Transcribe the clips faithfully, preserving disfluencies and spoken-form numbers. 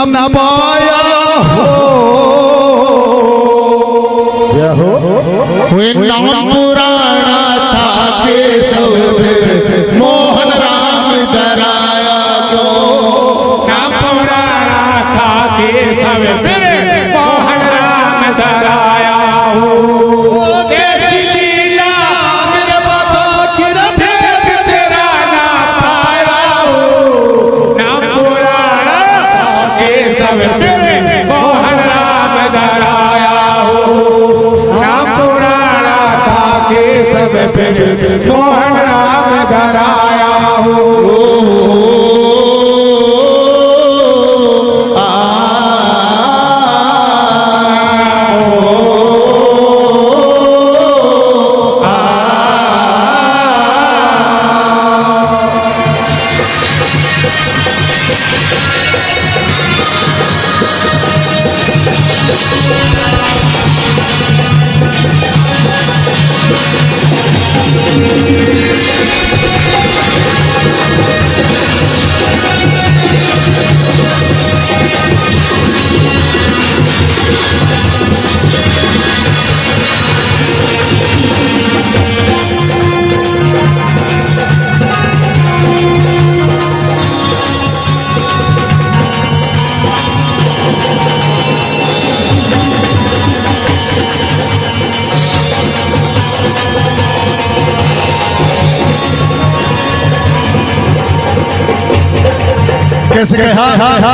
न पाया हो, वे नाम पुराना था केशव फिर मोहन राम धराया जो। नाम पुराना था केशव फिर मोहन राम धराया हो। कैसी लीला मेरे बाबा की भेद तेरा ना पाया हो। नाम पुराना था केशव फिर मोहन राम धराया हो। नाम पुराना था केशव फिर मोहन राम धराया हो। कैसे कहा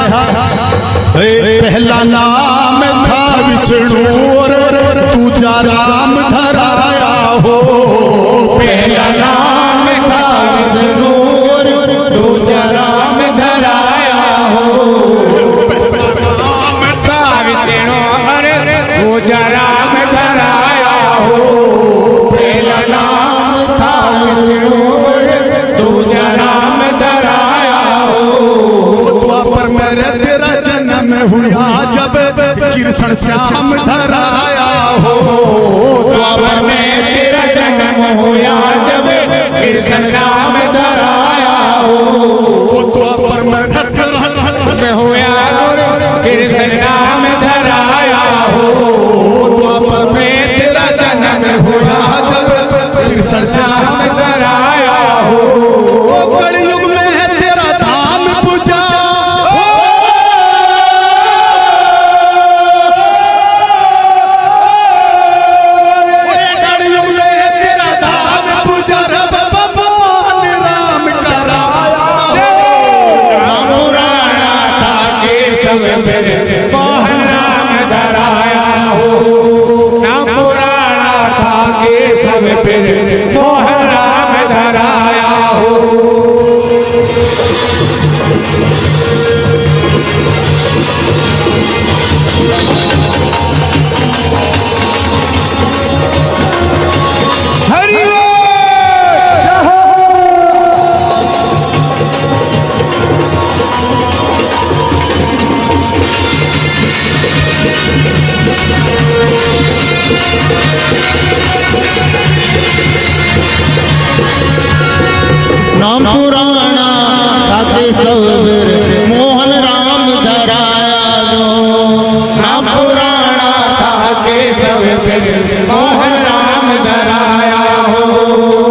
पहला नाम था विष्णु और दूजा राम धराया हो। पहला नाम था विष्णु और दूजा राम धराया हो। पहला नाम था विष्णु और दूजा राम धराया हो। पहला नाम था विष्णु और दूजा राम धराया हो। द्वापर मेरे तेरा जन्म हुआ जब कृष्ण श्याम धराया हो। द्वापर में तेरा जन्म हुआ जब कृष्ण राम धराया हो। द्वापर में हुआ कृष्ण राम धराया हो। द्वापर में तेरा जन्म हुआ जब कृष्ण श्याम धराया हो। कलयुग में है तेरा धाम पूजा मोहन राम धराया हो। नाम पुराना था केशव फिर मोहन राम धराया हो। हरि नाम पुराना था केशव फिर मोहन राम धराया जो। नाम पुराना था केशव फिर मोहन राम धराया हो।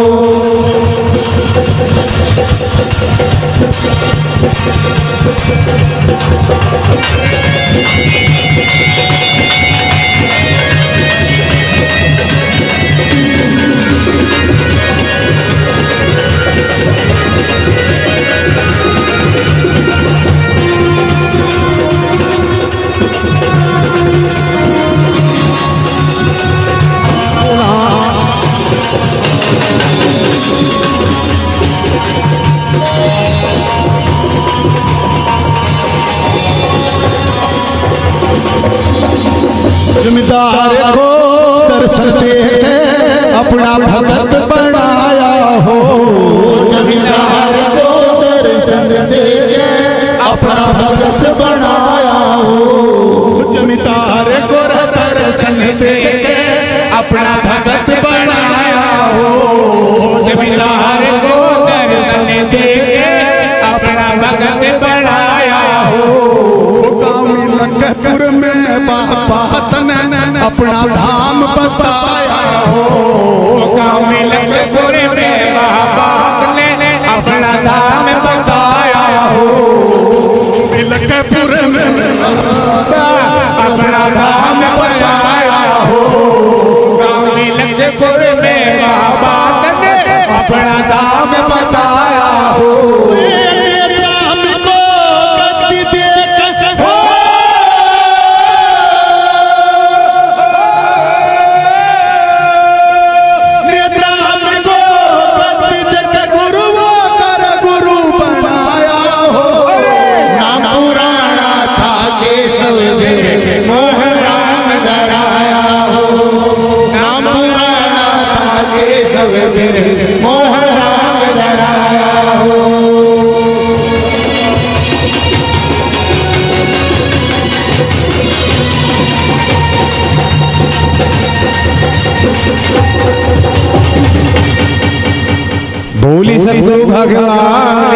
जमींदार को दर्शन से अपना भगत बनाया हो। जमींदार को दर्शन दे अपना भगत बनाया हो। जमींदार को दर्शन दे अपना भगत बनाया हो। जमींदार को दर्शन दे अपना भगत बनाया हो। मिलकपुर में बात ने अपना धाम बताया हो। गाँव मिलकपुर में बात ने अपना धाम बताया हो। मिलकपुर में अपना धाम बताया हो। गाँव मिलकपुर में बात ने अपना धाम बताया हो। बोली सतगुरु भगवान